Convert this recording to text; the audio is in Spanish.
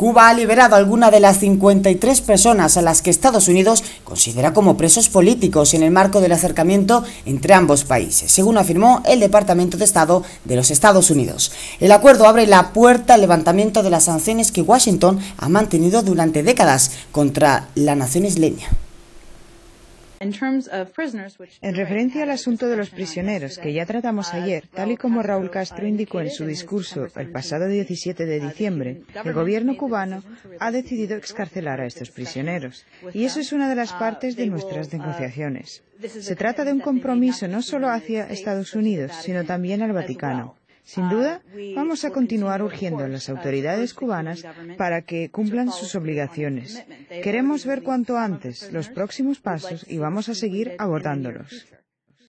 Cuba ha liberado a algunas de las 53 personas a las que Estados Unidos considera como presos políticos en el marco del acercamiento entre ambos países, según afirmó el Departamento de Estado de los Estados Unidos. El acuerdo abre la puerta al levantamiento de las sanciones que Washington ha mantenido durante décadas contra la nación isleña. En referencia al asunto de los prisioneros, que ya tratamos ayer, tal y como Raúl Castro indicó en su discurso el pasado 17 de diciembre, el gobierno cubano ha decidido excarcelar a estos prisioneros. Y eso es una de las partes de nuestras negociaciones. Se trata de un compromiso no solo hacia Estados Unidos, sino también al Vaticano. Sin duda, vamos a continuar urgiendo a las autoridades cubanas para que cumplan sus obligaciones. Queremos ver cuanto antes los próximos pasos y vamos a seguir abordándolos.